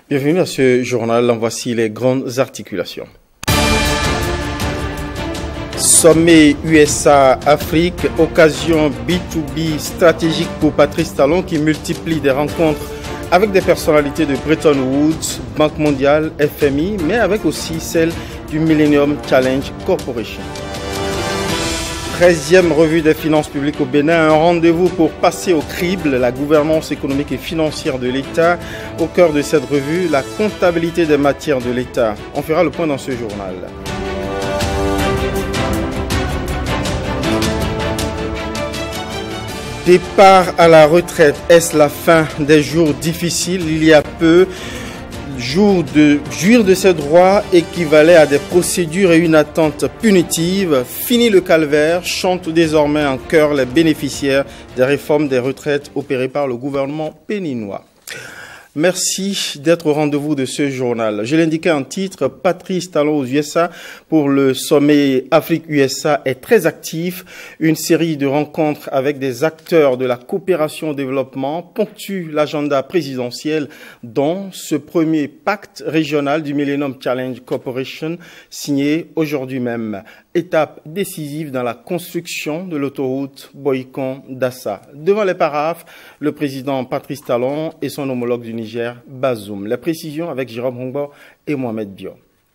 Bienvenue à ce journal, en voici les grandes articulations. Sommet USA-Afrique, occasion B2B stratégique pour Patrice Talon qui multiplie des rencontres avec des personnalités de Bretton Woods, Banque mondiale, FMI, mais avec aussi celle du Millennium Challenge Corporation. 13e revue des finances publiques au Bénin, un rendez-vous pour passer au crible la gouvernance économique et financière de l'État. Au cœur de cette revue, la comptabilité des matières de l'État. On fera le point dans ce journal. Départ à la retraite, est-ce la fin des jours difficiles? Il y a peu, jouir de ses droits équivalait à des procédures et une attente punitive. Fini le calvaire, chantent désormais en chœur les bénéficiaires des réformes des retraites opérées par le gouvernement béninois. Merci d'être au rendez-vous de ce journal. Je l'indiquais en titre, Patrice Talon aux USA pour le sommet Afrique-USA est très actif. Une série de rencontres avec des acteurs de la coopération au développement ponctue l'agenda présidentiel, dont ce premier pacte régional du Millennium Challenge Corporation signé aujourd'hui même. Étape décisive dans la construction de l'autoroute Boycon-Dassa. Devant les paraphes, le président Patrice Talon et son homologue du Niger, Bazoum. Les précisions avec Jérôme Hongbo et Mohamed Bio.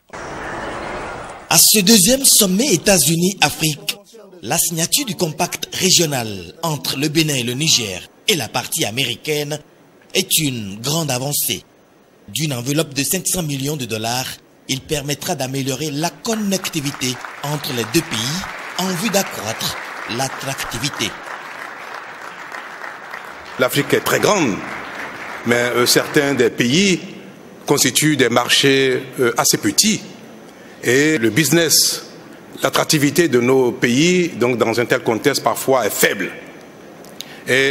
À ce deuxième sommet États-Unis-Afrique, la signature du compact régional entre le Bénin et le Niger et la partie américaine est une grande avancée. D'une enveloppe de 500 millions de dollars, il permettra d'améliorer la connectivité entre les deux pays en vue d'accroître l'attractivité. L'Afrique est très grande, mais certains des pays constituent des marchés assez petits. Et le business, l'attractivité de nos pays, donc dans un tel contexte, parfois est faible. Et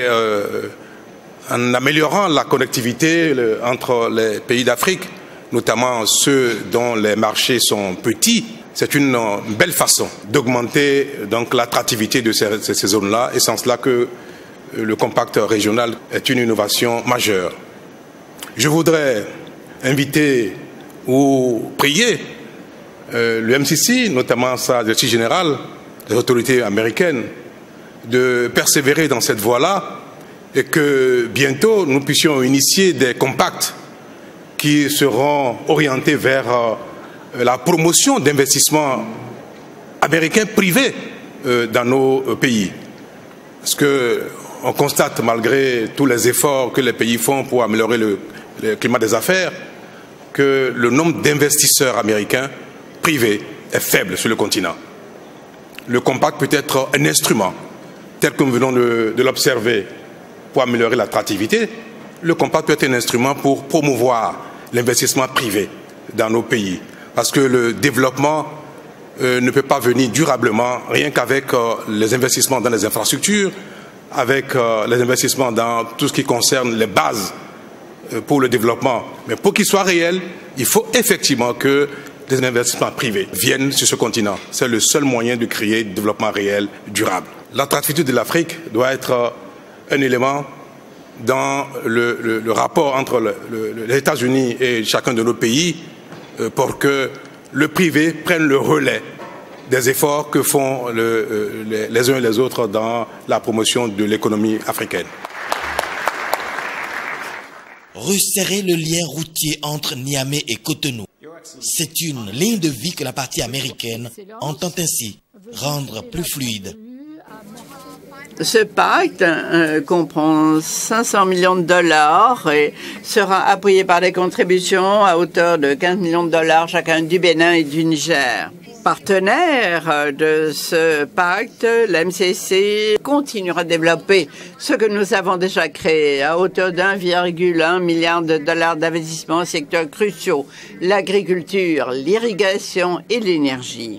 en améliorant la connectivité entre les pays d'Afrique, notamment ceux dont les marchés sont petits, c'est une belle façon d'augmenter donc l'attractivité de ces zones-là. Et c'est en cela que le compact régional est une innovation majeure. Je voudrais inviter ou prier le MCC, notamment sa directrice générale, les autorités américaines, de persévérer dans cette voie-là et que bientôt nous puissions initier des compacts qui seront orientés vers la promotion d'investissements américains privés dans nos pays. Parce qu'on constate, malgré tous les efforts que les pays font pour améliorer le climat des affaires, que le nombre d'investisseurs américains privés est faible sur le continent. Le compact peut être un instrument, tel que nous venons de l'observer, pour améliorer l'attractivité. Le compact peut être un instrument pour promouvoir l'investissement privé dans nos pays. Parce que le développement ne peut pas venir durablement rien qu'avec les investissements dans les infrastructures, avec les investissements dans tout ce qui concerne les bases pour le développement. Mais pour qu'il soit réel, il faut effectivement que les investissements privés viennent sur ce continent. C'est le seul moyen de créer du développement réel, durable. L'attractivité de l'Afrique doit être un élément dans le rapport entre les États-Unis et chacun de nos pays pour que le privé prenne le relais des efforts que font les uns et les autres dans la promotion de l'économie africaine. Resserrer le lien routier entre Niamey et Cotonou. C'est une ligne de vie que la partie américaine entend ainsi rendre plus fluide. Ce pacte comprend 500 millions de dollars et sera appuyé par des contributions à hauteur de 15 millions de dollars chacun du Bénin et du Niger. Partenaire de ce pacte, l'MCC continuera de développer ce que nous avons déjà créé à hauteur d'1,1 milliard de dollars d'investissement en secteurs cruciaux, l'agriculture, l'irrigation et l'énergie.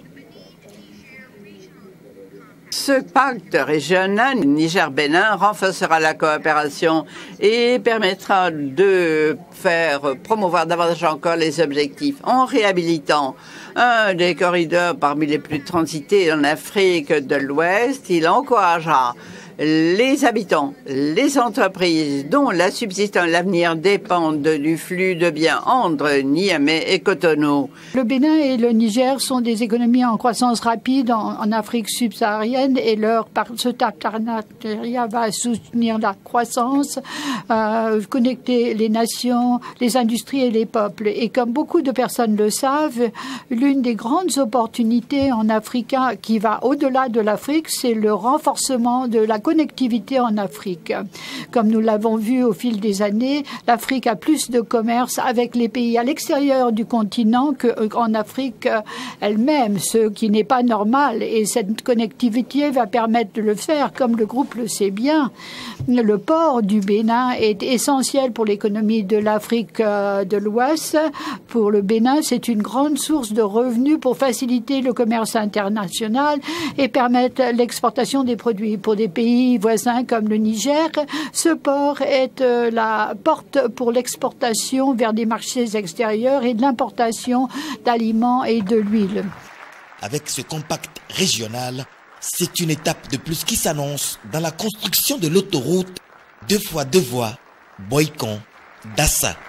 Ce pacte régional Niger-Bénin renforcera la coopération et permettra de faire promouvoir davantage encore les objectifs en réhabilitant un des corridors parmi les plus transités en Afrique de l'Ouest. Il encouragera les habitants, les entreprises dont la subsistance, l'avenir dépendent du flux de biens entre Niamey et Cotonou. Le Bénin et le Niger sont des économies en croissance rapide en Afrique subsaharienne et ce partenariat va soutenir la croissance, connecter les nations, les industries et les peuples. Et comme beaucoup de personnes le savent, l'une des grandes opportunités en Afrique qui va au-delà de l'Afrique, c'est le renforcement de la connectivité en Afrique. Comme nous l'avons vu au fil des années, l'Afrique a plus de commerce avec les pays à l'extérieur du continent qu'en Afrique elle-même, ce qui n'est pas normal. Et cette connectivité va permettre de le faire, comme le groupe le sait bien. Le port du Bénin est essentiel pour l'économie de l'Afrique de l'Ouest. Pour le Bénin, c'est une grande source de revenus pour faciliter le commerce international et permettre l'exportation des produits. Pour des pays voisins comme le Niger, ce port est la porte pour l'exportation vers des marchés extérieurs et de l'importation d'aliments et de l'huile. Avec ce compact régional, c'est une étape de plus qui s'annonce dans la construction de l'autoroute 2x2 voies Boycon-Dassa.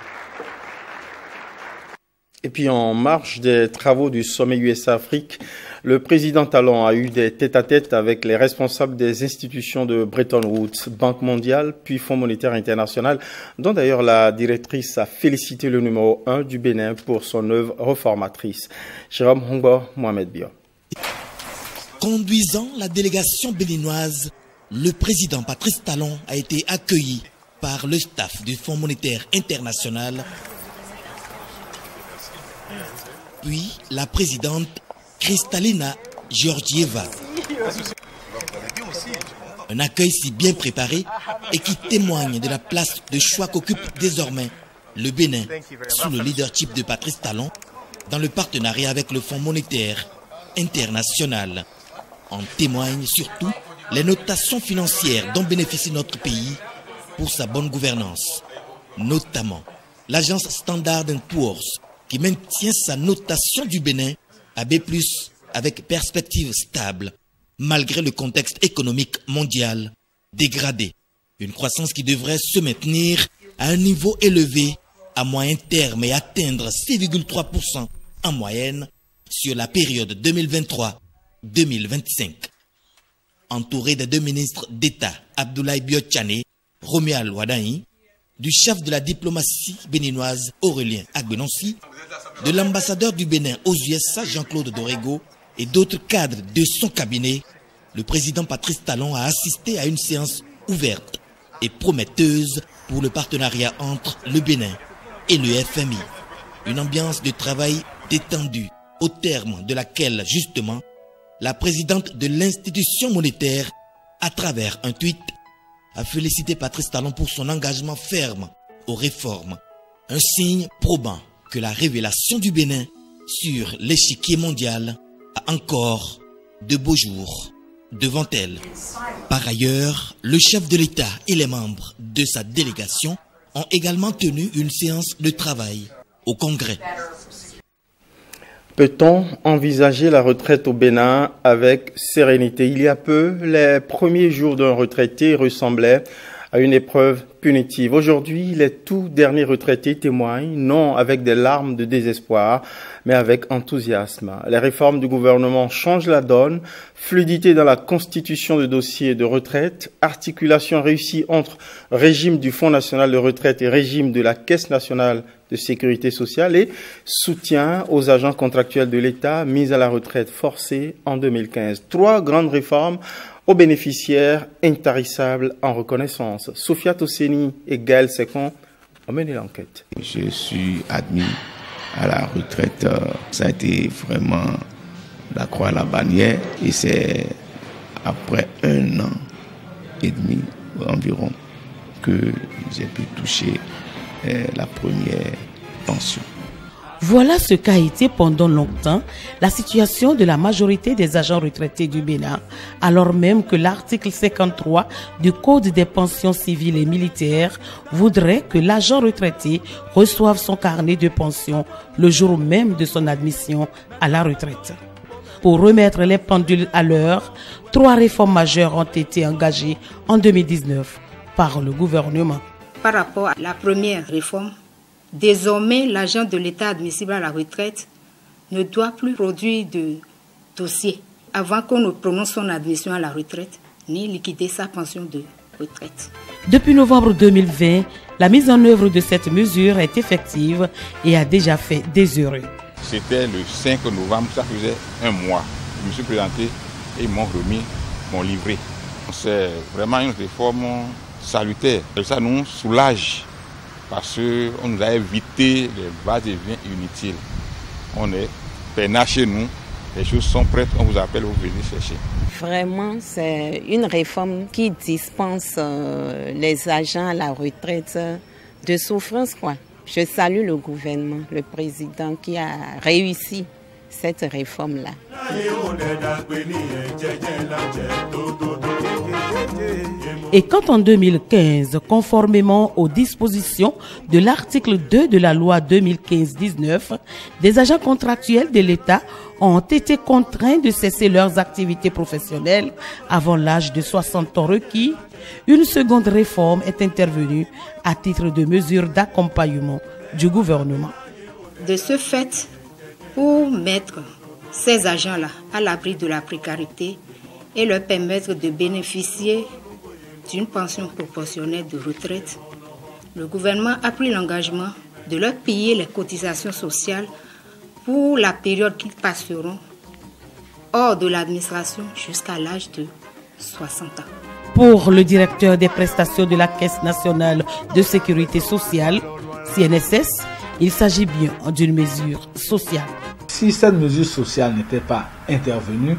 Et puis en marge des travaux du sommet USA-Afrique, le président Talon a eu des tête-à-tête avec les responsables des institutions de Bretton Woods, Banque mondiale, puis Fonds monétaire international, dont d'ailleurs la directrice a félicité le numéro 1 du Bénin pour son œuvre reformatrice. Jérôme Hongbo, Mohamed Bio. Conduisant la délégation béninoise, le président Patrice Talon a été accueilli par le staff du Fonds monétaire international, puis la présidente Kristalina Georgieva. Un accueil si bien préparé et qui témoigne de la place de choix qu'occupe désormais le Bénin sous le leadership de Patrice Talon dans le partenariat avec le Fonds monétaire international. En témoignent surtout les notations financières dont bénéficie notre pays pour sa bonne gouvernance, notamment l'agence Standard & Poor's qui maintient sa notation du Bénin à B+, avec perspective stable, malgré le contexte économique mondial dégradé. Une croissance qui devrait se maintenir à un niveau élevé à moyen terme et atteindre 6,3% en moyenne sur la période 2023-2025. Entouré des deux ministres d'État, Abdoulaye Biotchane, Romuald Wadani, du chef de la diplomatie béninoise Aurélien Agbenonsi, de l'ambassadeur du Bénin aux USA Jean-Claude Dorego et d'autres cadres de son cabinet, le président Patrice Talon a assisté à une séance ouverte et prometteuse pour le partenariat entre le Bénin et le FMI. Une ambiance de travail détendue, au terme de laquelle, justement, la présidente de l'institution monétaire, à travers un tweet, a félicité Patrice Talon pour son engagement ferme aux réformes. Un signe probant que la révélation du Bénin sur l'échiquier mondial a encore de beaux jours devant elle. Par ailleurs, le chef de l'État et les membres de sa délégation ont également tenu une séance de travail au Congrès. Peut-on envisager la retraite au Bénin avec sérénité? Il y a peu, les premiers jours d'un retraité ressemblaient à une épreuve punitive. Aujourd'hui, les tout derniers retraités témoignent, non avec des larmes de désespoir, mais avec enthousiasme. Les réformes du gouvernement changent la donne, fluidité dans la constitution de dossiers de retraite, articulation réussie entre régime du Fonds national de retraite et régime de la Caisse nationale de sécurité sociale et soutien aux agents contractuels de l'État mis à la retraite forcée en 2015. 3 grandes réformes aux bénéficiaires intarissables en reconnaissance. Sophia Tosseni et Gaël Sekon ont mené l'enquête. Je suis admis à la retraite. Ça a été vraiment la croix à la bannière et c'est après 1 an et demi environ que j'ai pu toucher la première pension. Voilà ce qu'a été pendant longtemps la situation de la majorité des agents retraités du Bénin, alors même que l'article 53 du Code des pensions civiles et militaires voudrait que l'agent retraité reçoive son carnet de pension le jour même de son admission à la retraite. pour remettre les pendules à l'heure, 3 réformes majeures ont été engagées en 2019 par le gouvernement. Par rapport à la première réforme, désormais l'agent de l'État admissible à la retraite ne doit plus produire de dossier avant qu'on ne prononce son admission à la retraite ni liquider sa pension de retraite. Depuis novembre 2020, la mise en œuvre de cette mesure est effective et a déjà fait des heureux. C'était le 5 novembre, ça faisait un mois. Je me suis présenté et ils m'ont remis mon livret. C'est vraiment une réforme salutaire. Et ça nous soulage parce qu'on nous a évité les va-et-vient inutiles. On est peinard chez nous, les choses sont prêtes, on vous appelle, vous venez chercher. Vraiment, c'est une réforme qui dispense les agents à la retraite de souffrance, quoi. Je salue le gouvernement, le président qui a réussi cette réforme-là. Et quand en 2015, conformément aux dispositions de l'article 2 de la loi 2015-19, des agents contractuels de l'État ont été contraints de cesser leurs activités professionnelles avant l'âge de 60 ans requis, une seconde réforme est intervenue à titre de mesure d'accompagnement du gouvernement. De ce fait, pour mettre ces agents-là à l'abri de la précarité et leur permettre de bénéficier d'une pension proportionnelle de retraite, le gouvernement a pris l'engagement de leur payer les cotisations sociales pour la période qu'ils passeront hors de l'administration jusqu'à l'âge de 60 ans. Pour le directeur des prestations de la Caisse nationale de sécurité sociale, CNSS, il s'agit bien d'une mesure sociale. Si cette mesure sociale n'était pas intervenue,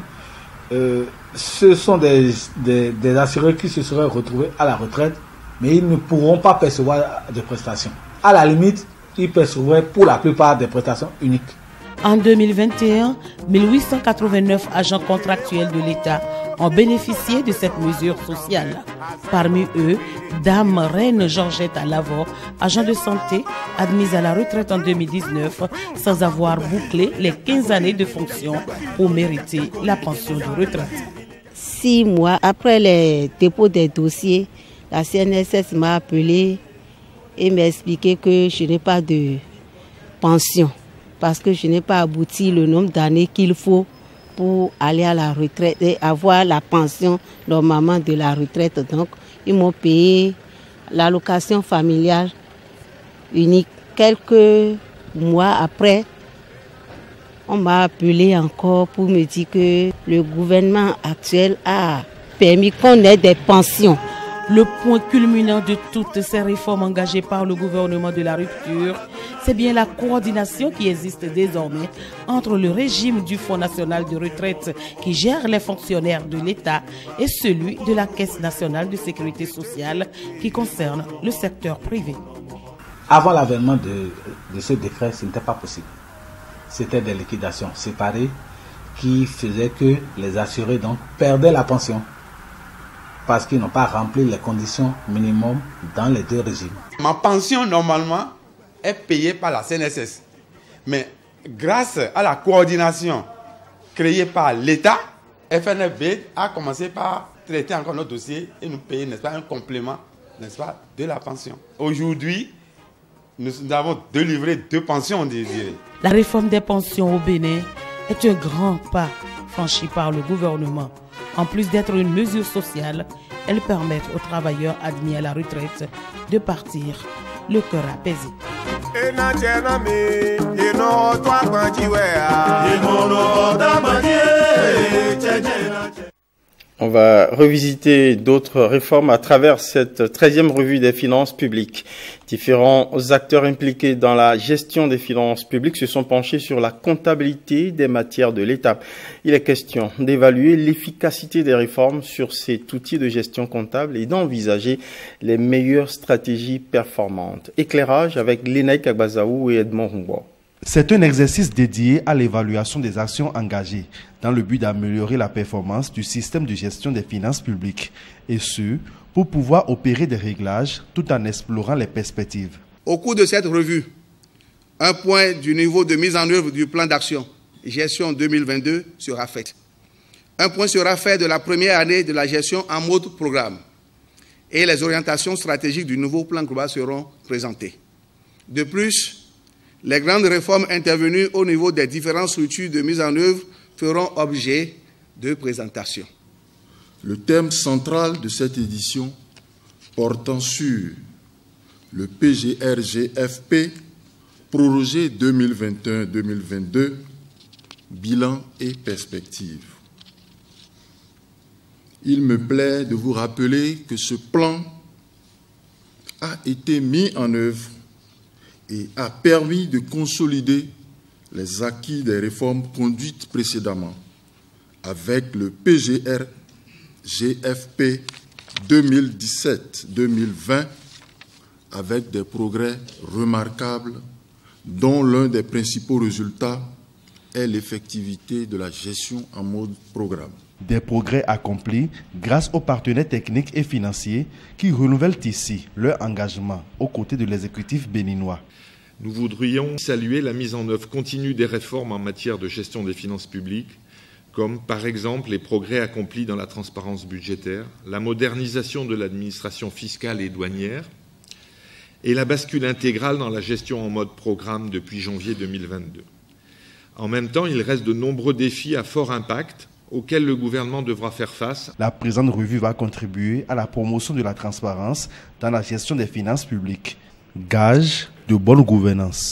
ce sont des assurés qui se seraient retrouvés à la retraite, mais ils ne pourront pas percevoir de prestations. À la limite, ils percevraient pour la plupart des prestations uniques. En 2021, 1889 agents contractuels de l'État ont bénéficié de cette mesure sociale. Parmi eux, Dame Reine Georgette Alavor, agent de santé, admise à la retraite en 2019 sans avoir bouclé les 15 années de fonction pour mériter la pension de retraite. 6 mois après les dépôts des dossiers, la CNSS m'a appelé et m'a expliqué que je n'ai pas de pension parce que je n'ai pas abouti le nombre d'années qu'il faut pour aller à la retraite et avoir la pension normalement de la retraite. Donc, ils m'ont payé l'allocation familiale unique. Quelques mois après, on m'a appelé encore pour me dire que le gouvernement actuel a permis qu'on ait des pensions. Le point culminant de toutes ces réformes engagées par le gouvernement de la rupture, c'est bien la coordination qui existe désormais entre le régime du Fonds national de retraite qui gère les fonctionnaires de l'État et celui de la Caisse nationale de sécurité sociale qui concerne le secteur privé. Avant l'avènement de ce décret, ce n'était pas possible. C'était des liquidations séparées qui faisaient que les assurés donc perdaient la pension parce qu'ils n'ont pas rempli les conditions minimum dans les deux régimes. Ma pension, normalement, est payée par la CNSS. Mais grâce à la coordination créée par l'État, FNFB a commencé par traiter encore nos dossiers et nous payer, n'est-ce pas, un complément, n'est-ce pas, de la pension. Aujourd'hui, nous avons délivré 2 pensions désirées. La réforme des pensions au Bénin est un grand pas franchi par le gouvernement. En plus d'être une mesure sociale, elle permet aux travailleurs admis à la retraite de partir le cœur apaisé. On va revisiter d'autres réformes à travers cette 13e revue des finances publiques. Différents acteurs impliqués dans la gestion des finances publiques se sont penchés sur la comptabilité des matières de l'État. Il est question d'évaluer l'efficacité des réformes sur cet outil de gestion comptable et d'envisager les meilleures stratégies performantes. Éclairage avec Lénaï Kagbazaou et Edmond Humbo. C'est un exercice dédié à l'évaluation des actions engagées dans le but d'améliorer la performance du système de gestion des finances publiques et ce, pour pouvoir opérer des réglages tout en explorant les perspectives. Au cours de cette revue, un point du niveau de mise en œuvre du plan d'action gestion 2022 sera faite. Un point sera fait de la première année de la gestion en mode programme et les orientations stratégiques du nouveau plan global seront présentées. De plus, les grandes réformes intervenues au niveau des différentes structures de mise en œuvre feront objet de présentation. Le thème central de cette édition portant sur le PGR-GFP, prorogé 2021-2022, bilan et perspectives. Il me plaît de vous rappeler que ce plan a été mis en œuvre et a permis de consolider les acquis des réformes conduites précédemment avec le PGR-GFP 2017-2020 avec des progrès remarquables dont l'un des principaux résultats est l'effectivité de la gestion en mode programme. Des progrès accomplis grâce aux partenaires techniques et financiers qui renouvellent ici leur engagement aux côtés de l'exécutif béninois. Nous voudrions saluer la mise en œuvre continue des réformes en matière de gestion des finances publiques, comme par exemple les progrès accomplis dans la transparence budgétaire, la modernisation de l'administration fiscale et douanière et la bascule intégrale dans la gestion en mode programme depuis janvier 2022. En même temps, il reste de nombreux défis à fort impact auxquels le gouvernement devra faire face. La présente revue va contribuer à la promotion de la transparence dans la gestion des finances publiques. Gage de bonne gouvernance.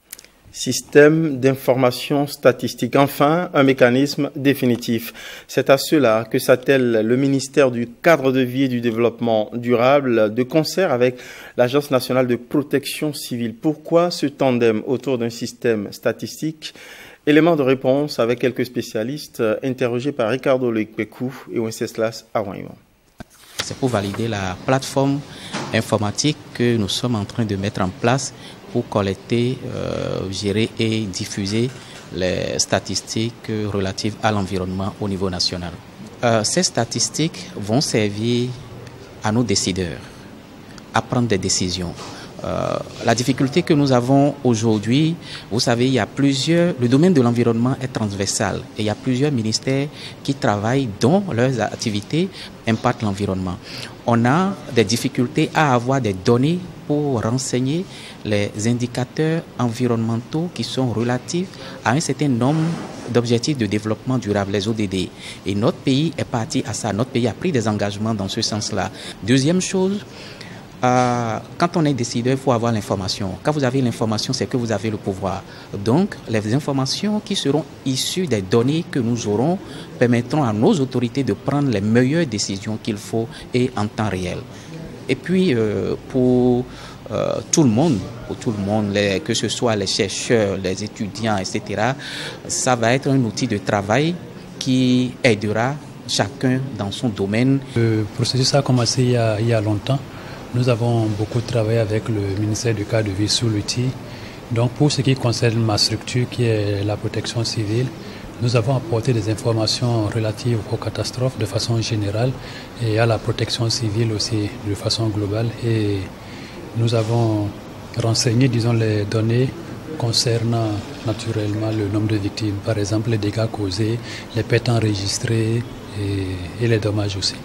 Système d'information statistique. Enfin, un mécanisme définitif. C'est à cela que s'attelle le ministère du Cadre de vie et du Développement durable de concert avec l'Agence nationale de protection civile. Pourquoi ce tandem autour d'un système statistique? Élément de réponse avec quelques spécialistes interrogés par Ricardo Loïc-Pécou et Wenceslas Awanyo. C'est pour valider la plateforme informatique que nous sommes en train de mettre en place pour collecter, gérer et diffuser les statistiques relatives à l'environnement au niveau national. Ces statistiques vont servir à nos décideurs à prendre des décisions. La difficulté que nous avons aujourd'hui, vous savez, le domaine de l'environnement est transversal et il y a plusieurs ministères qui travaillent dont leurs activités impactent l'environnement. On a des difficultés à avoir des données pour renseigner les indicateurs environnementaux qui sont relatifs à un certain nombre d'objectifs de développement durable, les ODD. Et notre pays est parti à ça, notre pays a pris des engagements dans ce sens-là. Deuxième chose, quand on est décideur, il faut avoir l'information. Quand vous avez l'information, c'est que vous avez le pouvoir. Donc, les informations qui seront issues des données que nous aurons permettront à nos autorités de prendre les meilleures décisions qu'il faut et en temps réel. Et puis, pour tout le monde, que ce soit les chercheurs, les étudiants, etc., ça va être un outil de travail qui aidera chacun dans son domaine. Le processus a commencé il y a longtemps. Nous avons beaucoup travaillé avec le ministère du Cadre de vie sur l'outil. Donc pour ce qui concerne ma structure qui est la protection civile, nous avons apporté des informations relatives aux catastrophes de façon générale et à la protection civile aussi de façon globale. Et nous avons renseigné, disons, les données concernant naturellement le nombre de victimes. Par exemple, les dégâts causés, les pertes enregistrées et les dommages aussi.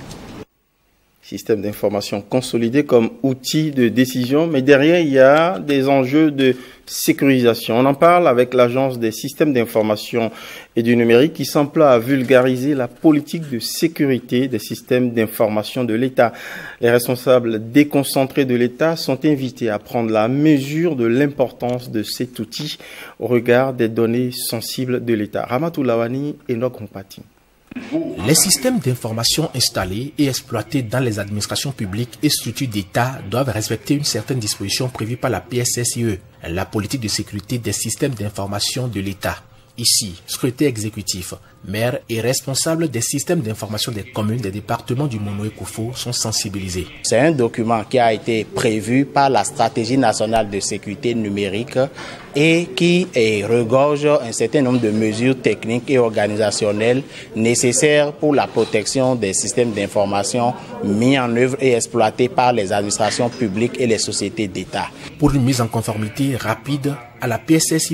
Système d'information consolidé comme outil de décision, mais derrière, il y a des enjeux de sécurisation. On en parle avec l'Agence des systèmes d'information et du numérique qui s'emploie à vulgariser la politique de sécurité des systèmes d'information de l'État. Les responsables déconcentrés de l'État sont invités à prendre la mesure de l'importance de cet outil au regard des données sensibles de l'État. Ramatou Lawani et Enoch Mpati. Les systèmes d'information installés et exploités dans les administrations publiques et structures d'État doivent respecter une certaine disposition prévue par la PSSIE, la politique de sécurité des systèmes d'information de l'État. Ici, secrétaire exécutif, maire et responsable des systèmes d'information des communes des départements du Mono-Ekoufo sont sensibilisés. C'est un document qui a été prévu par la stratégie nationale de sécurité numérique et qui regorge un certain nombre de mesures techniques et organisationnelles nécessaires pour la protection des systèmes d'information mis en œuvre et exploités par les administrations publiques et les sociétés d'État. Pour une mise en conformité rapide à la PSSIE,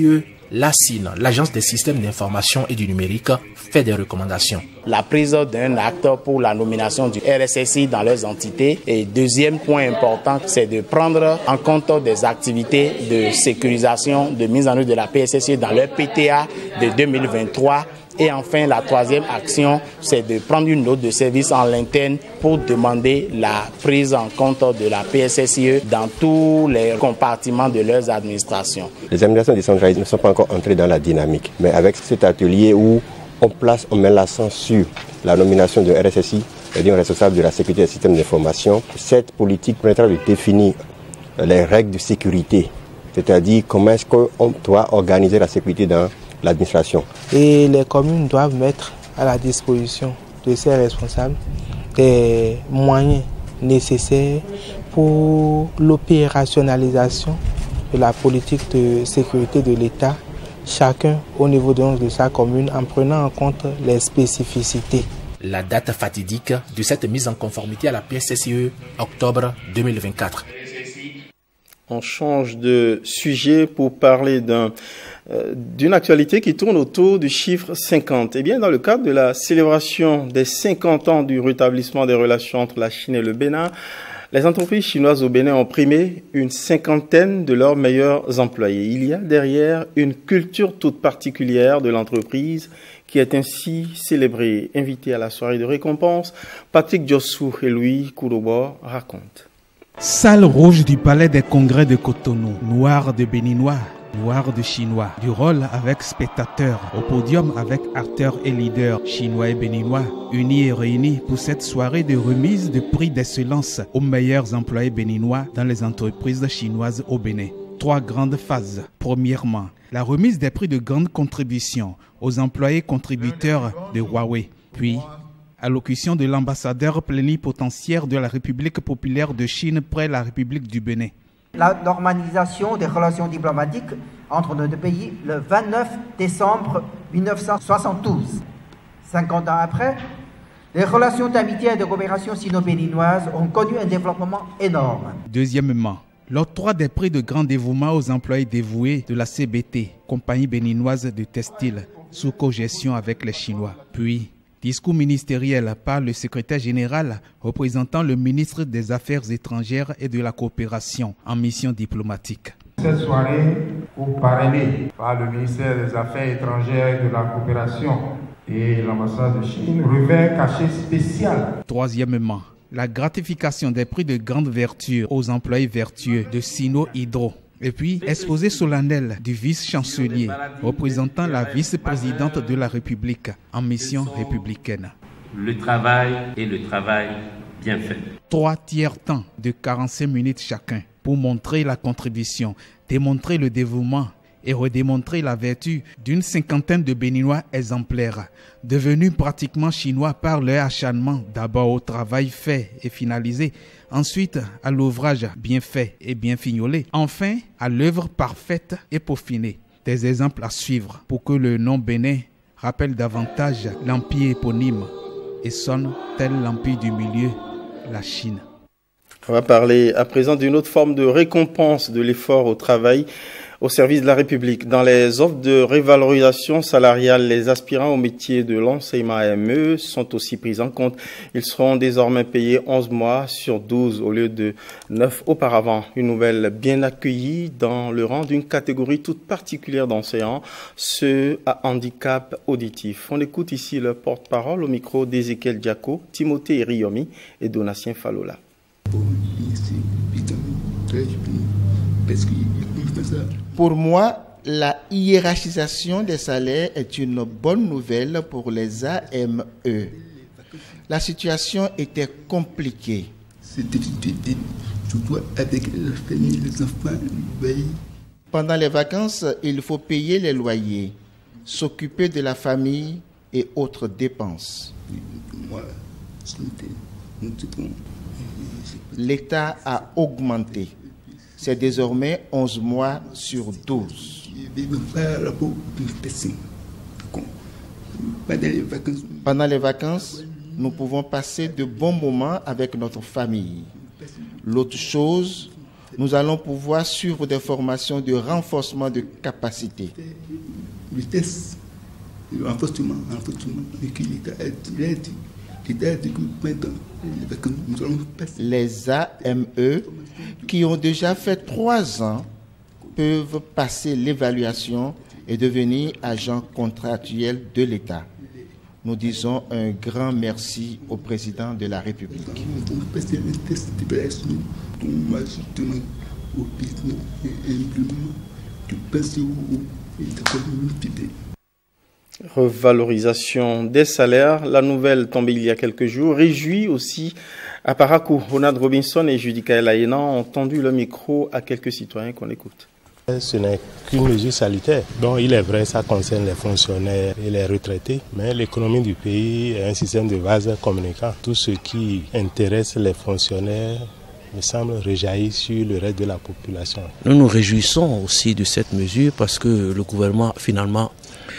La CIN, l'Agence des systèmes d'information et du numérique, fait des recommandations. La prise d'un acte pour la nomination du RSSI dans leurs entités. Et deuxième point important, c'est de prendre en compte des activités de sécurisation, de mise en œuvre de la PSSI dans leur PTA de 2023. Et enfin, la troisième action, c'est de prendre une note de service en l'interne pour demander la prise en compte de la PSSIE dans tous les compartiments de leurs administrations. Les administrations décentralisées ne sont pas encore entrées dans la dynamique, mais avec cet atelier où on met l'accent sur la nomination de RSSI, c'est-à-dire responsable de la sécurité des systèmes d'information, cette politique permettra de définir les règles de sécurité, c'est-à-dire comment est-ce qu'on doit organiser la sécurité dans l'administration. Et les communes doivent mettre à la disposition de ces responsables des moyens nécessaires pour l'opérationnalisation de la politique de sécurité de l'État, chacun au niveau de sa commune en prenant en compte les spécificités. La date fatidique de cette mise en conformité à la PSSIE, octobre 2024. On change de sujet pour parler d'une actualité qui tourne autour du chiffre 50. Eh bien, dans le cadre de la célébration des 50 ans du rétablissement des relations entre la Chine et le Bénin, les entreprises chinoises au Bénin ont primé une cinquantaine de leurs meilleurs employés. Il y a derrière une culture toute particulière de l'entreprise qui est ainsi célébrée. Invité à la soirée de récompense, Patrick Diossou et Louis Koulobor racontent. Salle rouge du palais des congrès de Cotonou, noir de béninois, noir de chinois, du rôle avec spectateurs, au podium avec acteurs et leaders chinois et béninois, unis et réunis pour cette soirée de remise de prix d'excellence aux meilleurs employés béninois dans les entreprises chinoises au Bénin. 3 grandes phases. Premièrement, la remise des prix de grande contribution aux employés contributeurs de Huawei, puis allocution de l'ambassadeur plénipotentiaire de la République populaire de Chine près la République du Bénin. La normalisation des relations diplomatiques entre nos deux pays le 29 décembre 1972. 50 ans après, les relations d'amitié et de coopération sino-béninoises ont connu un développement énorme. Deuxièmement, l'octroi des prix de grand dévouement aux employés dévoués de la CBT, compagnie béninoise de textile, sous cogestion avec les Chinois. Puis, discours ministériel par le secrétaire général représentant le ministre des Affaires étrangères et de la coopération en mission diplomatique. Cette soirée, parrainée par le ministère des Affaires étrangères et de la coopération et l'ambassade de Chine, revêt un cachet spécial. Troisièmement, la gratification des prix de grande vertu aux employés vertueux de Sino Hydro. Et puis, exposé solennel du vice-chancelier représentant la vice-présidente de la République en mission républicaine. Le travail et le travail bien fait. 3 tiers-temps de 45 minutes chacun pour montrer la contribution, démontrer le dévouement et redémontrer la vertu d'une cinquantaine de Béninois exemplaires, devenus pratiquement chinois par leur acharnement, d'abord au travail fait et finalisé, ensuite à l'ouvrage bien fait et bien fignolé, enfin à l'œuvre parfaite et peaufinée. Des exemples à suivre pour que le nom Bénin rappelle davantage l'empire éponyme et sonne tel l'empire du milieu, la Chine. On va parler à présent d'une autre forme de récompense de l'effort au travail au service de la République. Dans les offres de révalorisation salariale, les aspirants au métier de l'enseignement AME sont aussi pris en compte. Ils seront désormais payés 11 mois sur 12 au lieu de 9 auparavant. Une nouvelle bien accueillie dans le rang d'une catégorie toute particulière d'enseignants, ceux à handicap auditif. On écoute ici le porte-parole au micro d'Ézéchiel Diako, Timothée Riomi et Donatien Falola. Pour moi, la hiérarchisation des salaires est une bonne nouvelle pour les AME. La situation était compliquée. C'était difficile, surtout avec la famille, les enfants. Pendant les vacances, il faut payer les loyers, s'occuper de la famille et autres dépenses. L'État a augmenté. C'est désormais 11 mois sur 12. Pendant les vacances, nous pouvons passer de bons moments avec notre famille. L'autre chose, Nous allons pouvoir suivre des formations de renforcement de capacité. Vitesse, le renforcement, les AME qui ont déjà fait 3 ans peuvent passer l'évaluation et devenir agents contractuels de l'État. Nous disons un grand merci au président de la République. Revalorisation des salaires, la nouvelle tombée il y a quelques jours réjouit aussi à Parakou. Ronald Robinson et Judicaël Aïna ont tendu le micro à quelques citoyens qu'on écoute. Ce n'est qu'une mesure salutaire. Donc il est vrai, ça concerne les fonctionnaires et les retraités, mais l'économie du pays est un système de vases communicants. Tout ce qui intéresse les fonctionnaires me semble rejaillir sur le reste de la population. Nous nous réjouissons aussi de cette mesure parce que le gouvernement finalement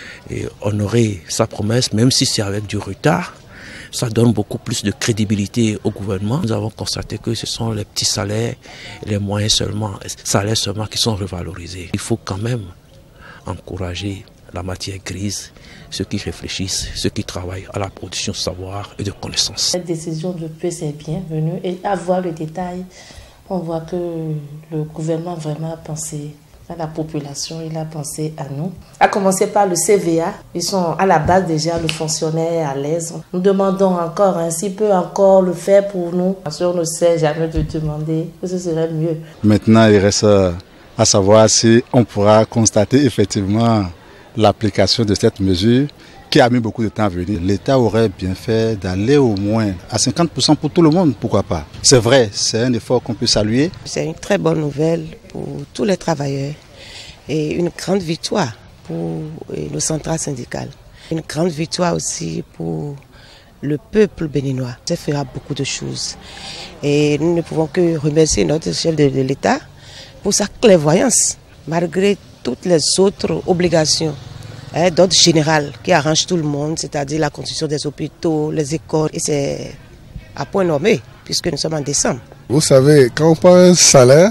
honoré sa promesse, même si c'est avec du retard. Ça donne beaucoup plus de crédibilité au gouvernement. Nous avons constaté que ce sont les petits salaires, les moyens salaires seulement qui sont revalorisés. Il faut quand même encourager la matière grise, ceux qui réfléchissent, ceux qui travaillent à la production de savoir et de connaissances. Cette décision de peu c'est bienvenue et à voir le détail, on voit que le gouvernement vraiment a pensé à la population, il a pensé à nous. À commencer par le CVA, ils sont à la base déjà, le fonctionnaire à l'aise. Nous demandons encore, s'il peut encore le faire pour nous. Parce qu'on ne sait jamais de demander, que ce serait mieux. Maintenant, il reste à savoir si on pourra constater effectivement l'application de cette mesure qui a mis beaucoup de temps à venir. L'État aurait bien fait d'aller au moins à 50% pour tout le monde, pourquoi pas. C'est vrai, c'est un effort qu'on peut saluer. C'est une très bonne nouvelle pour tous les travailleurs et une grande victoire pour nos centrales syndicales. Une grande victoire aussi pour le peuple béninois. Ça fera beaucoup de choses. Et nous ne pouvons que remercier notre chef de l'État pour sa clairvoyance, malgré toutes les autres obligations d'ordre général qui arrange tout le monde, c'est-à-dire la construction des hôpitaux, les écoles. Et c'est à point nommé, puisque nous sommes en décembre. Vous savez, quand on parle un salaire,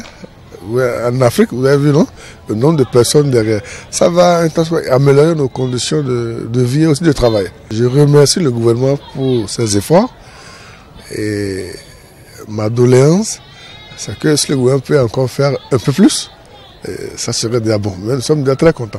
en Afrique, vous avez vu, non, le nombre de personnes derrière. Ça va améliorer nos conditions de vie et aussi de travail. Je remercie le gouvernement pour ses efforts. Et ma doléance, c'est que si le gouvernement peut encore faire un peu plus, ça serait déjà bon. Mais nous sommes déjà très contents.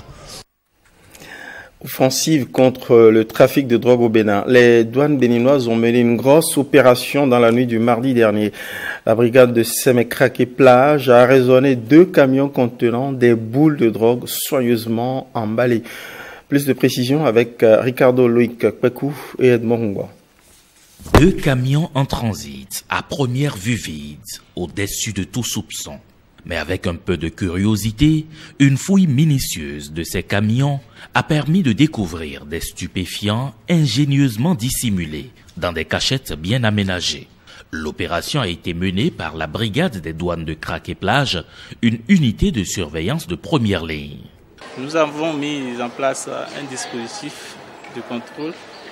Offensive contre le trafic de drogue au Bénin. Les douanes béninoises ont mené une grosse opération dans la nuit du mardi dernier. La brigade de Sémécraké-Plage a arraisonné 2 camions contenant des boules de drogue soigneusement emballées. Plus de précisions avec Ricardo Loïc Kpekou et Edmond Hungwa. 2 camions en transit, à première vue vides, au-dessus de tout soupçon. Mais avec un peu de curiosité, une fouille minutieuse de ces camions a permis de découvrir des stupéfiants ingénieusement dissimulés dans des cachettes bien aménagées. L'opération a été menée par la brigade des douanes de Craquet-Plage, une unité de surveillance de première ligne. Nous avons mis en place un dispositif de contrôle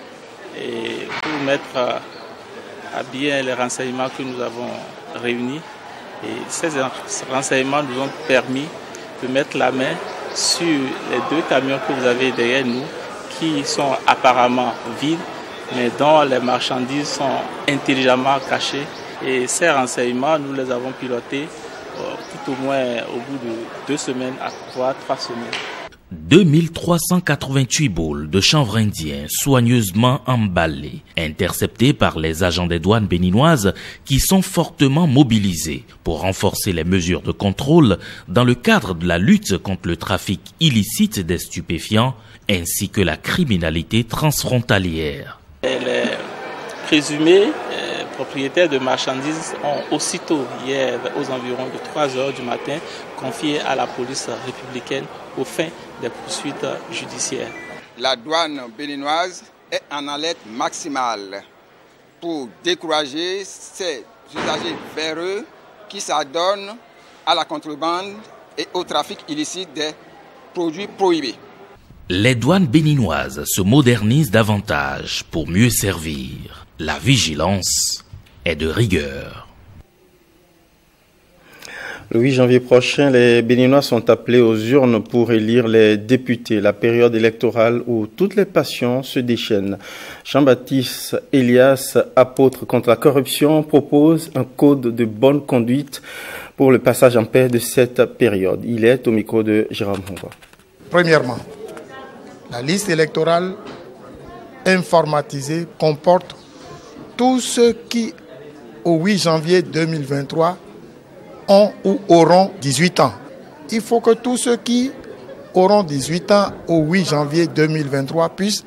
et pour mettre à bien les renseignements que nous avons réunis. Et ces renseignements nous ont permis de mettre la main sur les 2 camions que vous avez derrière nous, qui sont apparemment vides, mais dont les marchandises sont intelligemment cachées. Et ces renseignements, nous les avons pilotés tout au moins au bout de 2 semaines, voire 3 semaines. 2388 boules de chanvre indien soigneusement emballées, interceptées par les agents des douanes béninoises qui sont fortement mobilisés pour renforcer les mesures de contrôle dans le cadre de la lutte contre le trafic illicite des stupéfiants ainsi que la criminalité transfrontalière. Les présumés propriétaires de marchandises ont aussitôt, hier aux environs de 3 heures du matin, confié à la police républicaine aux fins des poursuites judiciaires. La douane béninoise est en alerte maximale pour décourager ces usagers véreux qui s'adonnent à la contrebande et au trafic illicite des produits prohibés. Les douanes béninoises se modernisent davantage pour mieux servir. La vigilance est de rigueur. Le 8 janvier prochain, les Béninois sont appelés aux urnes pour élire les députés, la période électorale où toutes les passions se déchaînent. Jean-Baptiste Elias, apôtre contre la corruption, propose un code de bonne conduite pour le passage en paix de cette période. Il est au micro de Jérôme Honga. Premièrement, la liste électorale informatisée comporte tous ceux qui, au 8 janvier 2023, ont ou auront 18 ans. Il faut que tous ceux qui auront 18 ans au 8 janvier 2023 puissent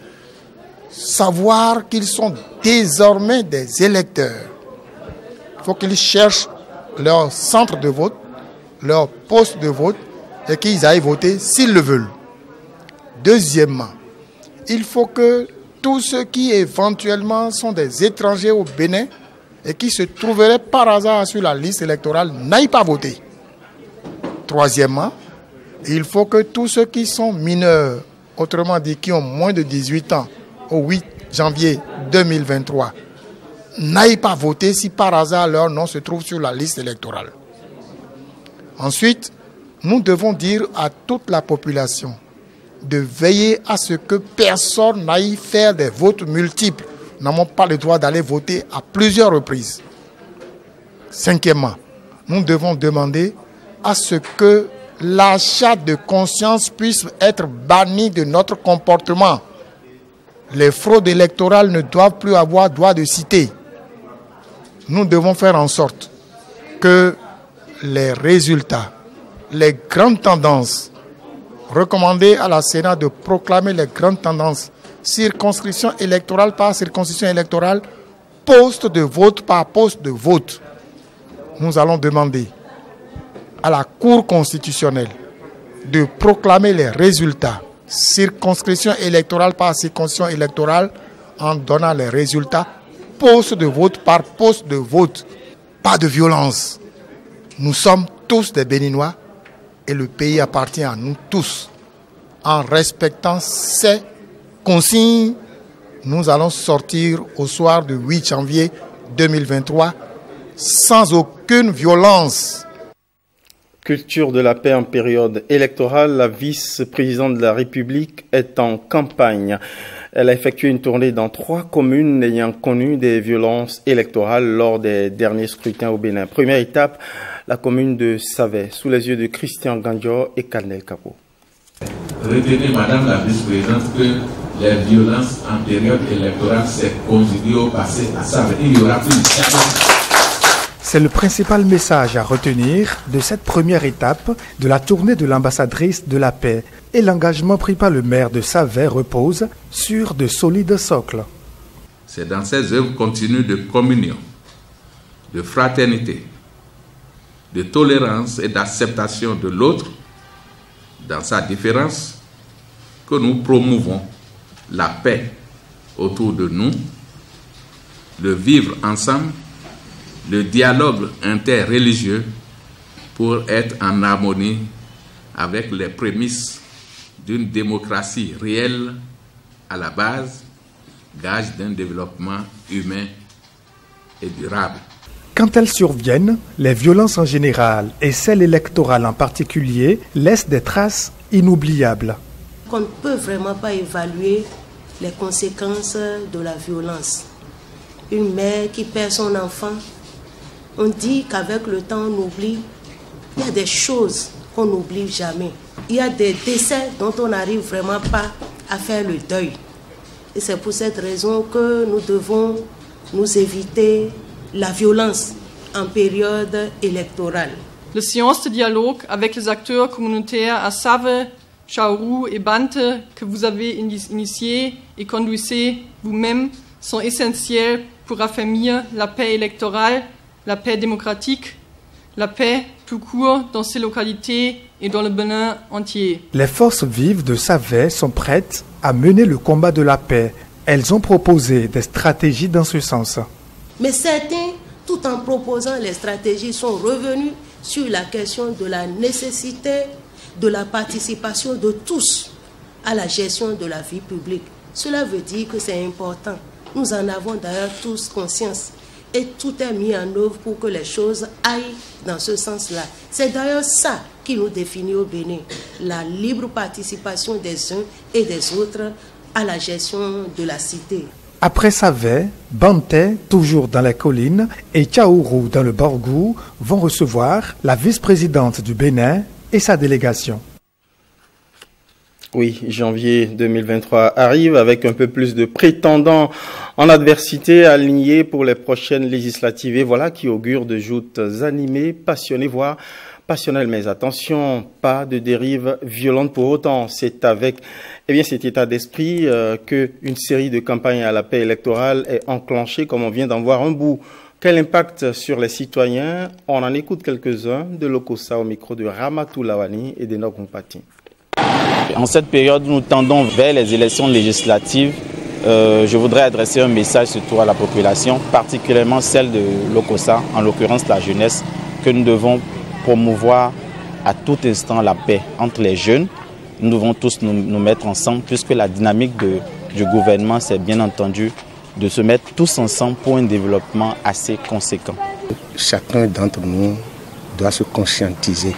savoir qu'ils sont désormais des électeurs. Il faut qu'ils cherchent leur centre de vote, leur poste de vote et qu'ils aillent voter s'ils le veulent. Deuxièmement, il faut que tous ceux qui éventuellement sont des étrangers au Bénin et qui se trouveraient par hasard sur la liste électorale n'aillent pas voter. Troisièmement, il faut que tous ceux qui sont mineurs, autrement dit qui ont moins de 18 ans au 8 janvier 2023, n'aillent pas voter si par hasard leur nom se trouve sur la liste électorale. Ensuite, nous devons dire à toute la population de veiller à ce que personne n'aille faire des votes multiples. Nous n'avons pas le droit d'aller voter à plusieurs reprises. Cinquièmement, nous devons demander à ce que l'achat de conscience puisse être banni de notre comportement. Les fraudes électorales ne doivent plus avoir droit de cité. Nous devons faire en sorte que les résultats, les grandes tendances, recommander à la Sénat de proclamer les grandes tendances, circonscription électorale par circonscription électorale, poste de vote par poste de vote. Nous allons demander à la Cour constitutionnelle de proclamer les résultats, circonscription électorale par circonscription électorale, en donnant les résultats, poste de vote par poste de vote. Pas de violence. Nous sommes tous des Béninois et le pays appartient à nous tous. En respectant ces consignes, nous allons sortir au soir du 8 janvier 2023 sans aucune violence. Culture de la paix en période électorale, la vice-présidente de la République est en campagne. Elle a effectué une tournée dans 3 communes ayant connu des violences électorales lors des derniers scrutins au Bénin. Première étape, la commune de Savet, sous les yeux de Christian Gandior et Karnel Kapo. Retenez, Madame la vice-présidente, que les violences en période électorale s'est conjuguées au passé à Savet. Il y aura plus de... C'est le principal message à retenir de cette première étape de la tournée de l'ambassadrice de la paix. Et l'engagement pris par le maire de Savet repose sur de solides socles. C'est dans ces œuvres continues de communion, de fraternité, de tolérance et d'acceptation de l'autre dans sa différence que nous promouvons la paix autour de nous, le vivre ensemble, le dialogue interreligieux pour être en harmonie avec les prémices d'une démocratie réelle à la base, gage d'un développement humain et durable. Quand elles surviennent, les violences en général et celles électorales en particulier laissent des traces inoubliables. On ne peut vraiment pas évaluer les conséquences de la violence. Une mère qui perd son enfant, on dit qu'avec le temps on oublie. Il y a des choses qu'on n'oublie jamais. Il y a des décès dont on n'arrive vraiment pas à faire le deuil. Et c'est pour cette raison que nous devons nous éviter la violence en période électorale. Les séances de dialogue avec les acteurs communautaires à Savet, Chaourou et Bante que vous avez initiées et conduisez vous-même sont essentielles pour affermir la paix électorale, la paix démocratique, la paix tout court dans ces localités et dans le Bénin entier. Les forces vives de Savet sont prêtes à mener le combat de la paix. Elles ont proposé des stratégies dans ce sens. Mais certains, tout en proposant les stratégies, sont revenus sur la question de la nécessité de la participation de tous à la gestion de la vie publique. Cela veut dire que c'est important. Nous en avons d'ailleurs tous conscience. et tout est mis en œuvre pour que les choses aillent dans ce sens-là. C'est d'ailleurs ça qui nous définit au Bénin, la libre participation des uns et des autres à la gestion de la cité. Après Savé, Banté, toujours dans les collines, et Tchaourou dans le Borgou vont recevoir la vice-présidente du Bénin et sa délégation. Oui, janvier 2023 arrive avec un peu plus de prétendants en adversité alignés pour les prochaines législatives. Et voilà qui augure de joutes animées, passionnées, voire passionnelles. Mais attention, pas de dérive violente pour autant. C'est avec cet état d'esprit qu'une série de campagnes à la paix électorale est enclenchée, comme on vient d'en voir un bout. Quel impact sur les citoyens? On en écoute quelques-uns de l'Okosa au micro de Ramatou Lawani et d'Enoch Mpati. En cette période, nous tendons vers les élections législatives. Je voudrais adresser un message surtout à la population, particulièrement celle de l'Okosa, en l'occurrence la jeunesse, que nous devons promouvoir à tout instant la paix entre les jeunes. Nous devons tous nous mettre ensemble, puisque la dynamique du gouvernement, c'est bien entendu de se mettre tous ensemble pour un développement assez conséquent. Chacun d'entre nous doit se conscientiser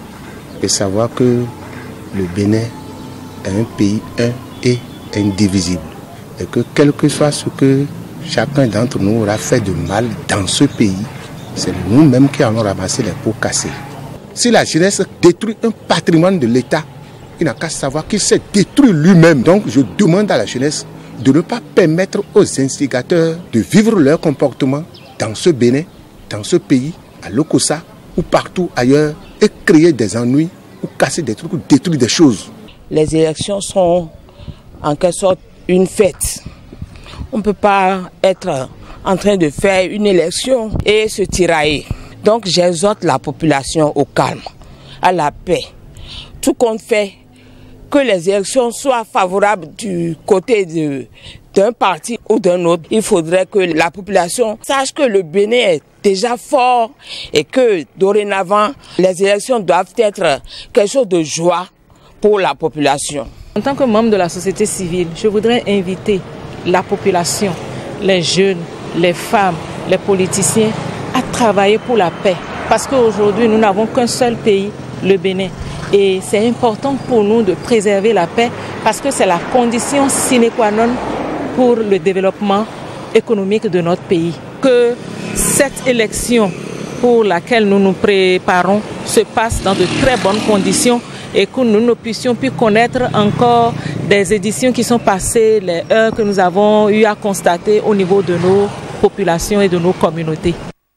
et savoir que le Bénin est un pays un et indivisible. Et que quel que soit ce que chacun d'entre nous aura fait de mal dans ce pays, c'est nous-mêmes qui allons ramasser les pots cassés. Si la jeunesse détruit un patrimoine de l'État, il n'a qu'à savoir qu'il s'est détruit lui-même. Donc je demande à la jeunesse de ne pas permettre aux instigateurs de vivre leur comportement dans ce Bénin, dans ce pays, à l'Okosa ou partout ailleurs et créer des ennuis ou casser des trucs ou détruire des choses. Les élections sont en quelque sorte une fête. On ne peut pas être en train de faire une élection et se tirailler. Donc j'exhorte la population au calme, à la paix. Tout compte fait, que les élections soient favorables du côté d'un parti ou d'un autre. Il faudrait que la population sache que le Bénin est déjà fort et que dorénavant, les élections doivent être quelque chose de joie pour la population. En tant que membre de la société civile, je voudrais inviter la population, les jeunes, les femmes, les politiciens à travailler pour la paix. Parce qu'aujourd'hui, nous n'avons qu'un seul pays, le Bénin. Et c'est important pour nous de préserver la paix parce que c'est la condition sine qua non pour le développement économique de notre pays. Que cette élection pour laquelle nous nous préparons se passe dans de très bonnes conditions et que nous puissions plus connaître encore des éditions qui sont passées, les heures que nous avons eu à constater au niveau de nos populations et de nos communautés.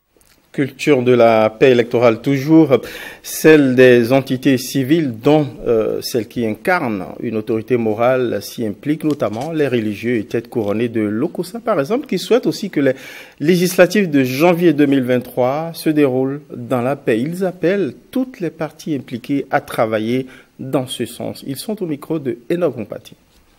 Culture de la paix électorale toujours, celle des entités civiles dont celle qui incarne une autorité morale s'y implique, notamment les religieux et têtes couronnées de l'Okosa par exemple, qui souhaitent aussi que les législatives de janvier 2023 se déroulent dans la paix. Ils appellent toutes les parties impliquées à travailler dans ce sens. Ils sont au micro de Enoch Mpati.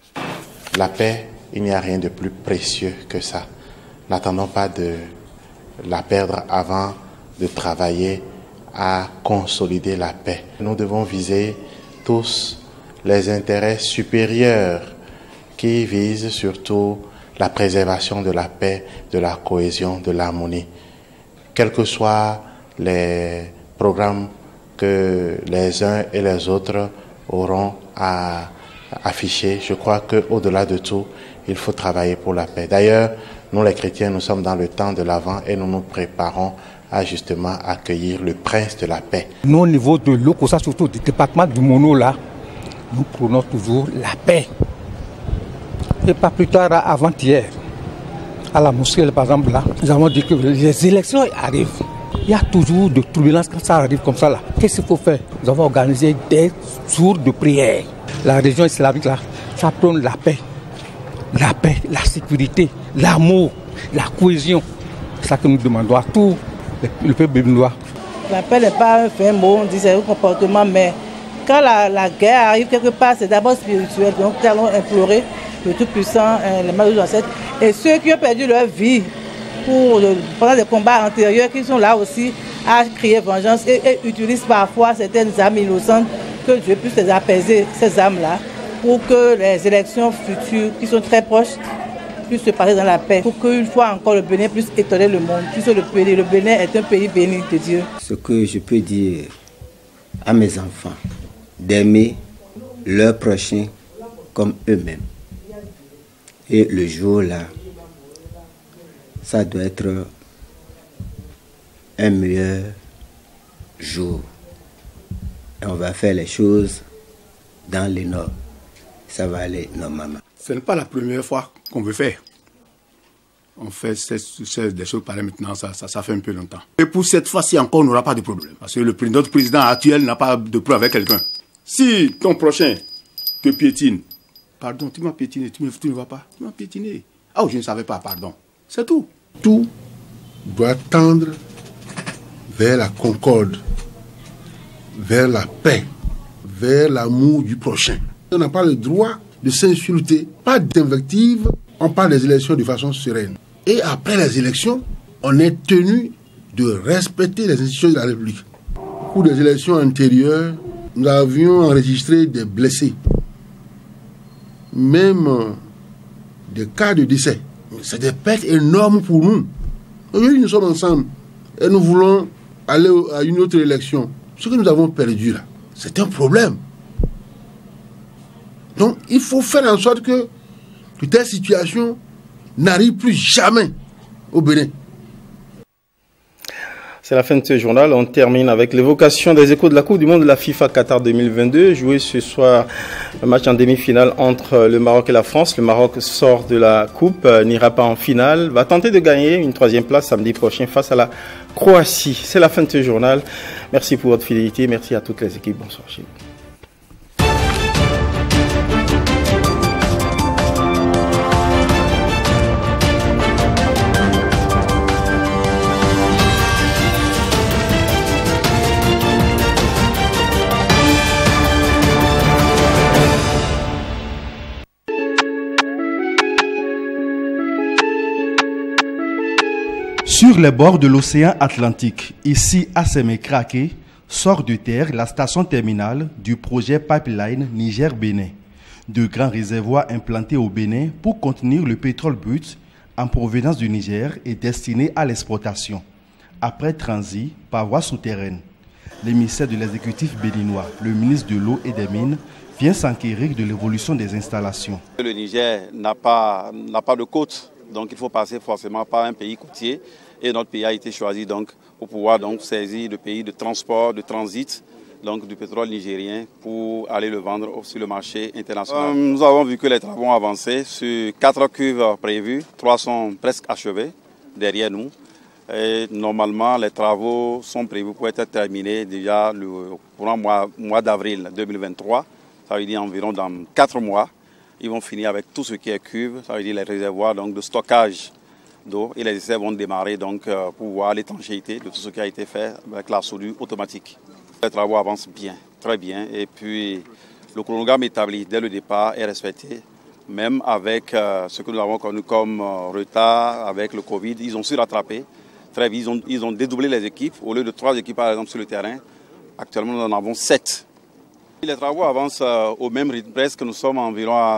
La paix, il n'y a rien de plus précieux que ça. N'attendons pas de la perdre avant de travailler à consolider la paix. Nous devons viser tous les intérêts supérieurs qui visent surtout la préservation de la paix, de la cohésion, de l'harmonie. Quels que soient les programmes que les uns et les autres auront à afficher, je crois qu'au-delà de tout, il faut travailler pour la paix. D'ailleurs, nous les chrétiens, nous sommes dans le temps de l'Avent et nous nous préparons à justement accueillir le prince de la paix. Nous, au niveau de l'Okosa, surtout du département du Mono, là, nous prenons toujours la paix. Et pas plus tard, avant-hier, à la mosquée, par exemple, là, nous avons dit que les élections arrivent. Il y a toujours de turbulences quand ça arrive comme ça, là. Qu'est-ce qu'il faut faire? Nous avons organisé des jours de prière. La région islamique, là, ça prône la paix, la sécurité, l'amour, la cohésion. C'est ça que nous demandons à tout le peuple béninois. La paix n'est pas un fait mot, on dit c'est un comportement, mais quand la guerre arrive quelque part, c'est d'abord spirituel. Donc nous allons implorer le Tout-Puissant, les maris ancêtres, et ceux qui ont perdu leur vie pendant des combats antérieurs, qui sont là aussi à crier vengeance et utilisent parfois certaines âmes innocentes, que Dieu puisse les apaiser, ces âmes-là, pour que les élections futures, qui sont très proches, puisse se passer dans la paix, pour qu'une fois encore le Bénin puisse étonner le monde, puisque le Bénin est un pays béni de Dieu. Ce que je peux dire à mes enfants, d'aimer leur prochain comme eux-mêmes. Et le jour-là, ça doit être un meilleur jour. Et on va faire les choses dans les normes. Ça va aller normalement. Ce n'est pas la première fois qu'on veut faire. On fait des choses pareilles maintenant, ça fait un peu longtemps. Et pour cette fois-ci encore, on n'aura pas de problème. Parce que notre président actuel n'a pas de problème avec quelqu'un. Si ton prochain te piétine, pardon, tu m'as piétiné, tu ne vois pas, tu m'as piétiné. Ah, je ne savais pas, pardon. C'est tout. Tout doit tendre vers la concorde, vers la paix, vers l'amour du prochain. On n'a pas le droit de s'insulter, pas d'invective. On parle des élections de façon sereine. Et après les élections, on est tenu de respecter les institutions de la République. Au cours des élections antérieures, nous avions enregistré des blessés, même des cas de décès. C'est des pertes énormes pour nous. Aujourd'hui, nous sommes ensemble et nous voulons aller à une autre élection. Ce que nous avons perdu là, c'est un problème. Donc, il faut faire en sorte que telle situation n'arrive plus jamais au Bénin. C'est la fin de ce journal. On termine avec l'évocation des échos de la Coupe du Monde de la FIFA Qatar 2022. Joué ce soir, un match en demi-finale entre le Maroc et la France. Le Maroc sort de la Coupe, n'ira pas en finale, va tenter de gagner une 3e place samedi prochain face à la Croatie. C'est la fin de ce journal. Merci pour votre fidélité. Merci à toutes les équipes. Bonsoir chez vous. Sur les bords de l'océan Atlantique, ici à Sémé-Craqué, sort de terre la station terminale du projet Pipeline Niger-Bénin. De grands réservoirs implantés au Bénin pour contenir le pétrole brut en provenance du Niger et destiné à l'exportation. Après transit par voie souterraine, l'émissaire de l'exécutif béninois, le ministre de l'eau et des mines, vient s'enquérir de l'évolution des installations. Le Niger n'a pas de côte, donc il faut passer forcément par un pays côtier. Et notre pays a été choisi donc, pour pouvoir donc, saisir le pays de transport, de transit donc, du pétrole nigérien pour aller le vendre sur le marché international. Nous avons vu que les travaux ont avancé. Sur 4 cuves prévues, 3 sont presque achevées derrière nous. Et normalement, les travaux sont prévus pour être terminés déjà pour le mois d'avril 2023. Ça veut dire environ dans 4 mois. Ils vont finir avec tout ce qui est cuve, ça veut dire les réservoirs donc, de stockage d'eau et les essais vont démarrer donc, pour voir l'étanchéité de tout ce qui a été fait avec la soudure automatique. Les travaux avancent bien, très bien, et puis le chronogramme établi dès le départ est respecté, même avec ce que nous avons connu comme retard avec le Covid. Ils ont su rattraper très vite, ils ont dédoublé les équipes. Au lieu de 3 équipes par exemple sur le terrain, actuellement nous en avons 7. Les travaux avancent au même rythme, presque nous sommes environ à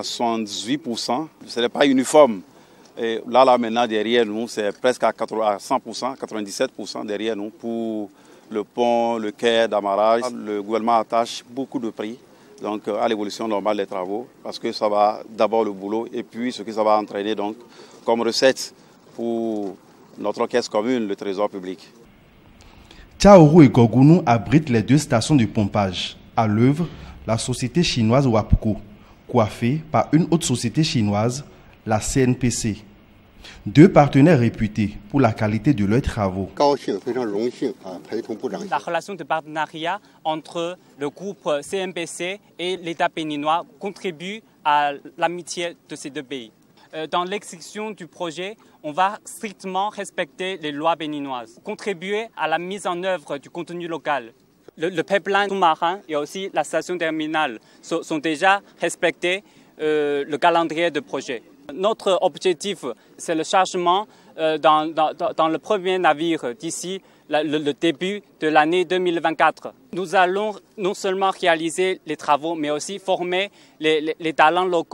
78%. Ce n'est pas uniforme. Et là maintenant derrière nous, c'est presque à 100%, 97% derrière nous pour le pont, le quai d'amarrage. Le gouvernement attache beaucoup de prix donc, à l'évolution normale des travaux parce que ça va d'abord le boulot et puis ce que ça va entraîner donc, comme recette pour notre caisse commune, le trésor public. Tchaourou et Gorgounou abritent les 2 stations de pompage. À l'œuvre, la société chinoise Wapco, coiffée par une autre société chinoise, la CNPC. 2 partenaires réputés pour la qualité de leurs travaux. La relation de partenariat entre le groupe CNPC et l'État béninois contribue à l'amitié de ces 2 pays. Dans l'exécution du projet, on va strictement respecter les lois béninoises, contribuer à la mise en œuvre du contenu local. Le pipeline sous-marin et aussi la station terminale sont déjà respectés le calendrier de projet. Notre objectif, c'est le chargement dans le premier navire d'ici le début de l'année 2024. Nous allons non seulement réaliser les travaux, mais aussi former les talents locaux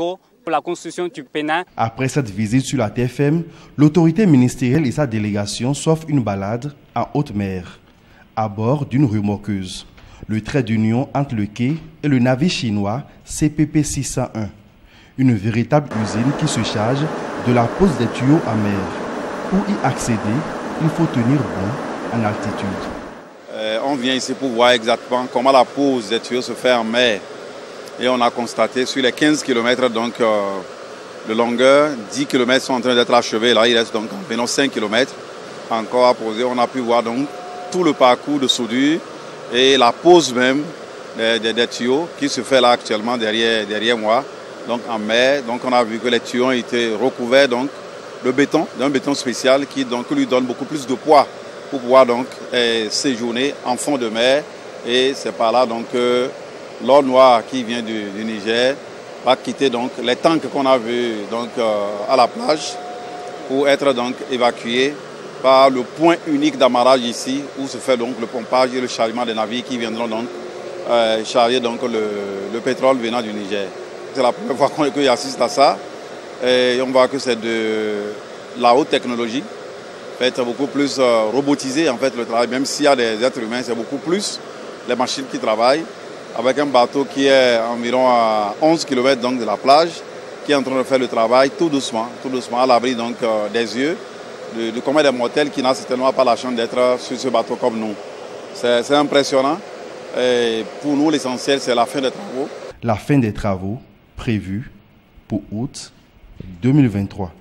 pour la construction du Bénin. Après cette visite sur la TFM, l'autorité ministérielle et sa délégation s'offrent une balade en haute mer, à bord d'une remorqueuse. Le trait d'union entre le quai et le navire chinois CPP 601. Une véritable usine qui se charge de la pose des tuyaux en mer. Pour y accéder, il faut tenir bon en altitude. On vient ici pour voir exactement comment la pose des tuyaux se fait en mer. Et on a constaté sur les 15 km donc, de longueur, 10 km sont en train d'être achevés. Là, il reste donc environ 5 km encore à poser. On a pu voir donc tout le parcours de soudure et la pose même des tuyaux qui se fait là actuellement derrière moi, donc en mer. Donc on a vu que les tuyaux ont été recouverts donc, de béton, d'un béton spécial qui donc, lui donne beaucoup plus de poids pour pouvoir donc, séjourner en fond de mer. Et c'est par là donc, que l'or noir qui vient du Niger va quitter donc, les tanks qu'on a vus donc, à la plage pour être donc, évacués par le point unique d'amarrage ici où se fait donc, le pompage et le chargement des navires qui viendront donc, charger donc, le pétrole venant du Niger. C'est la première fois qu'on assiste à ça et on voit que c'est de la haute technologie, être beaucoup plus robotisé en fait le travail, même s'il y a des êtres humains, c'est beaucoup plus les machines qui travaillent, avec un bateau qui est environ à 11 km donc, de la plage, qui est en train de faire le travail tout doucement à l'abri donc des yeux du commun des mortels qui n'a certainement pas la chance d'être sur ce bateau comme nous. C'est impressionnant et pour nous l'essentiel c'est la fin des travaux. La fin des travaux prévue pour août 2023.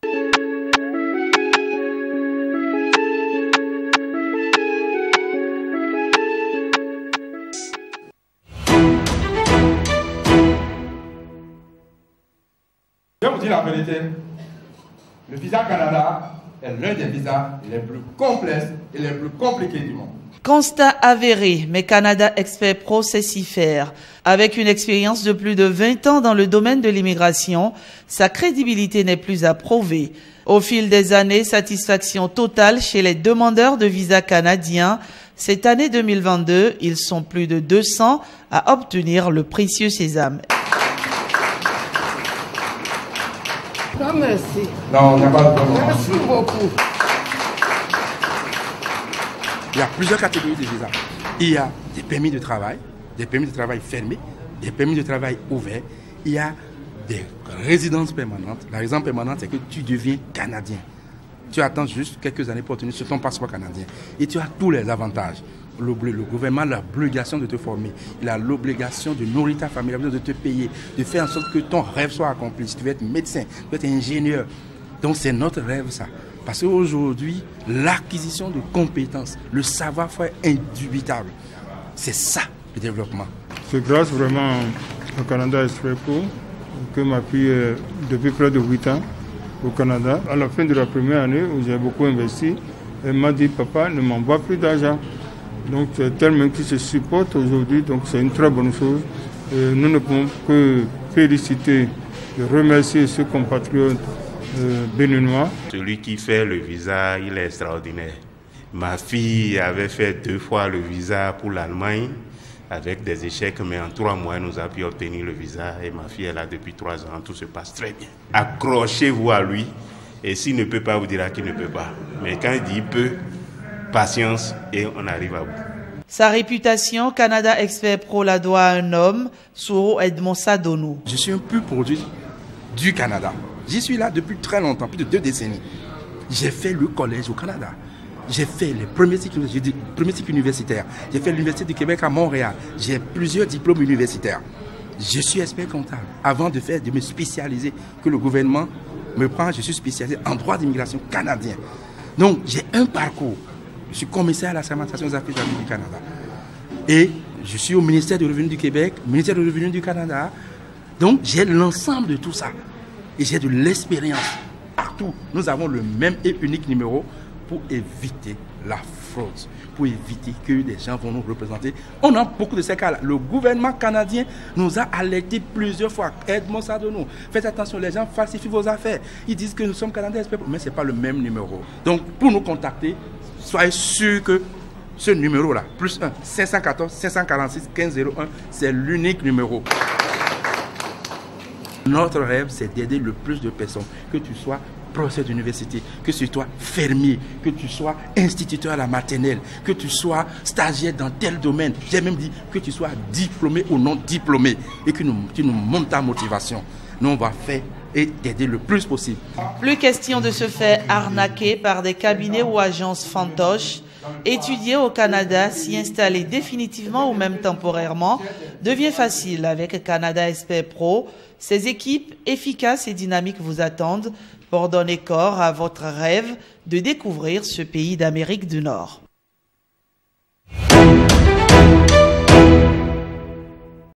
Je vais vous dire la vérité, le visa Canada est l'un des visas les plus complexes et les plus compliqués du monde. Constat avéré, mais Canada Expert Pro sait s'y faire. Avec une expérience de plus de 20 ans dans le domaine de l'immigration, sa crédibilité n'est plus à prouver. Au fil des années, satisfaction totale chez les demandeurs de visa canadiens. Cette année 2022, ils sont plus de 200 à obtenir le précieux sésame. Non, merci. Non, il n'y a pas de problème. Merci beaucoup. Il y a plusieurs catégories de visas. Il y a des permis de travail fermés, des permis de travail ouverts. Il y a des résidences permanentes. La résidence permanente, c'est que tu deviens Canadien. Tu attends juste quelques années pour obtenir ton passeport canadien. Et tu as tous les avantages. Le gouvernement a l'obligation de te former. Il a l'obligation de nourrir ta famille, de te payer, de faire en sorte que ton rêve soit accompli. Si tu veux être médecin, tu veux être ingénieur. Donc c'est notre rêve ça. Parce qu'aujourd'hui, l'acquisition de compétences, le savoir-faire indubitable, c'est ça le développement. C'est grâce vraiment au Canada Expert Pro que ma fille est depuis près de 8 ans au Canada. À la fin de la première année où j'ai beaucoup investi, elle m'a dit « Papa, ne m'envoie plus d'argent ». Donc c'est tellement qui se supporte aujourd'hui, donc c'est une très bonne chose. Et nous ne pouvons que féliciter et remercier ce compatriote béninois. Celui qui fait le visa, il est extraordinaire. Ma fille avait fait 2 fois le visa pour l'Allemagne avec des échecs, mais en 3 mois, nous avons pu obtenir le visa et ma fille est là depuis 3 ans, tout se passe très bien. Accrochez-vous à lui et s'il ne peut pas, vous dira qu'il ne peut pas. Mais quand il dit il peut, patience et on arrive à bout. Sa réputation, Canada Expert Pro la doit à un homme, Souro Edmond Sadonou. Je suis un pur produit du Canada. J'y suis là depuis très longtemps, plus de 2 décennies. J'ai fait le collège au Canada. J'ai fait les premiers cycles universitaires. J'ai fait l'Université du Québec à Montréal. J'ai plusieurs diplômes universitaires. Je suis expert comptable. Avant de me spécialiser, que le gouvernement me prend, je suis spécialisé en droit d'immigration canadien. Donc j'ai un parcours. Je suis commissaire à la sermentation des affaires du Canada. Et je suis au ministère du Revenu du Québec, ministère du Revenu du Canada. Donc j'ai l'ensemble de tout ça. Et j'ai de l'expérience partout. Nous avons le même et unique numéro pour éviter la fraude, pour éviter que des gens vont nous représenter. On a beaucoup de ces cas-là. Le gouvernement canadien nous a alertés plusieurs fois. Edmond Sadonou, faites attention, les gens falsifient vos affaires. Ils disent que nous sommes Canadiens, mais ce n'est pas le même numéro. Donc, pour nous contacter, soyez sûrs que ce numéro-là, plus 1, 514 546 1501, c'est l'unique numéro. Notre rêve, c'est d'aider le plus de personnes, que tu sois professeur d'université, que tu sois fermier, que tu sois instituteur à la maternelle, que tu sois stagiaire dans tel domaine. J'ai même dit que tu sois diplômé ou non diplômé et que tu nous montres ta motivation. Nous, on va faire et t'aider le plus possible. Plus question de se faire arnaquer par des cabinets ou agences fantoches. Étudier au Canada, s'y installer définitivement ou même temporairement devient facile avec Canada Expert Pro. Ces équipes efficaces et dynamiques vous attendent pour donner corps à votre rêve de découvrir ce pays d'Amérique du Nord.